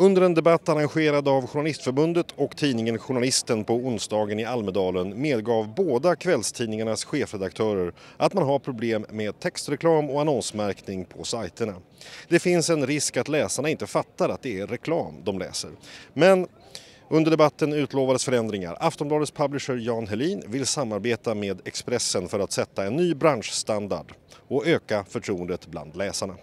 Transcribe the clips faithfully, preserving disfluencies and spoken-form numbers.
Under en debatt arrangerad av Journalistförbundet och tidningen Journalisten på onsdagen i Almedalen medgav båda kvällstidningarnas chefredaktörer att man har problem med textreklam och annonsmärkning på sajterna. Det finns en risk att läsarna inte fattar att det är reklam de läser. Men under debatten utlovades förändringar. Aftonbladets publisher Jan Helin vill samarbeta med Expressen för att sätta en ny branschstandard och öka förtroendet bland läsarna.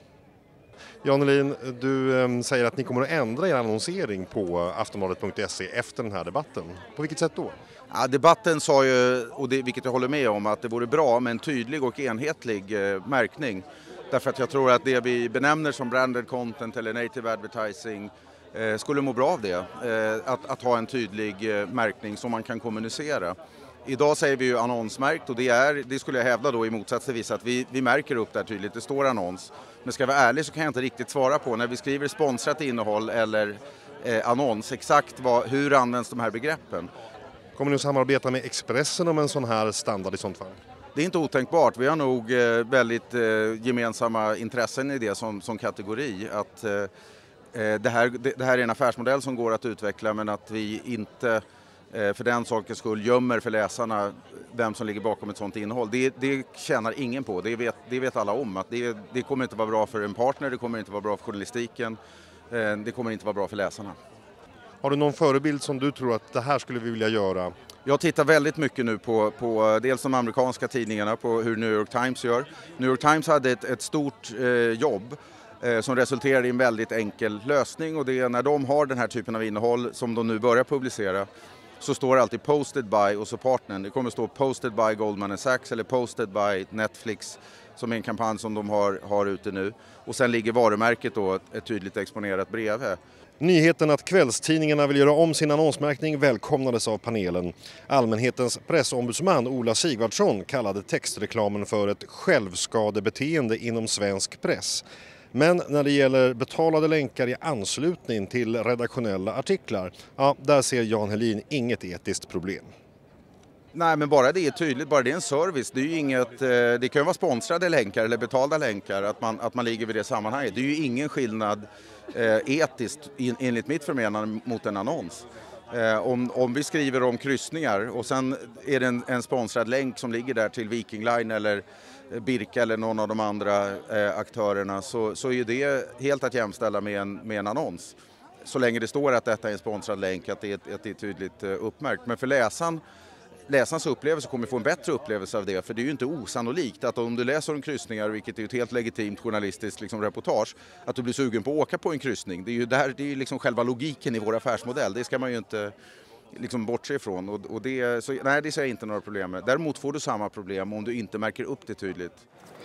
Jan Helin, du eh, säger att ni kommer att ändra er annonsering på aftonbladet punkt se efter den här debatten. På vilket sätt då? Ja, debatten sa ju, och det, vilket jag håller med om, att det vore bra med en tydlig och enhetlig eh, märkning. Därför att jag tror att det vi benämner som branded content eller native advertising eh, skulle må bra av det. Eh, att, att ha en tydlig eh, märkning som man kan kommunicera. Idag säger vi ju annonsmärkt och det, är, det skulle jag hävda då i motsats till vissa att vi, vi märker upp där tydligt, det står annons. Men ska jag vara ärlig så kan jag inte riktigt svara på när vi skriver sponsrat innehåll eller eh, annons exakt vad, hur används de här begreppen. Kommer ni att samarbeta med Expressen om en sån här standard i sånt fall? Det är inte otänkbart, vi har nog eh, väldigt eh, gemensamma intressen i det som, som kategori. Att, eh, det, här, det, det här är en affärsmodell som går att utveckla men att vi inte för den sakens skull gömmer för läsarna vem som ligger bakom ett sådant innehåll. Det, det tjänar ingen på, det vet, det vet alla om. Att det, det kommer inte vara bra för en partner, det kommer inte vara bra för journalistiken, det kommer inte vara bra för läsarna. Har du någon förebild som du tror att det här skulle vi vilja göra? Jag tittar väldigt mycket nu på, på dels de amerikanska tidningarna, på hur New York Times gör. New York Times hade ett, ett stort eh, jobb eh, som resulterade i en väldigt enkel lösning och det är när de har den här typen av innehåll som de nu börjar publicera så står det alltid posted by och så partnern. Det kommer stå posted by Goldman and Sachs eller posted by Netflix som är en kampanj som de har, har ute nu. Och sen ligger varumärket då ett, ett tydligt exponerat bredvid. Nyheten att kvällstidningarna vill göra om sin annonsmärkning välkomnades av panelen. Allmänhetens pressombudsman Ola Sigvardsson kallade textreklamen för ett självskadebeteende inom svensk press. Men när det gäller betalade länkar i anslutning till redaktionella artiklar, ja, där ser Jan Helin inget etiskt problem. Nej, men bara det är tydligt, bara det är en service. Det är ju inget, det kan ju vara sponsrade länkar eller betalda länkar, att man, att man ligger vid det sammanhanget. Det är ju ingen skillnad eh, etiskt enligt mitt förmenande mot en annons. Eh, om, om vi skriver om kryssningar och sen är det en, en sponsrad länk som ligger där till Viking Line eller Birka eller någon av de andra eh, aktörerna så, så är det helt att jämställa med en, med en annons. Så länge det står att detta är en sponsrad länk, att det är, att det är tydligt eh, uppmärkt. Men för läsaren, läsarens upplevelse kommer få en bättre upplevelse av det. För det är ju inte osannolikt att om du läser om kryssningar, vilket är ett helt legitimt journalistiskt liksom, reportage, att du blir sugen på att åka på en kryssning. Det är ju där, det är liksom själva logiken i vår affärsmodell. Det ska man ju inte liksom bortse ifrån och, och det, så, nej, det ser jag inte några problem med. Däremot får du samma problem om du inte märker upp det tydligt.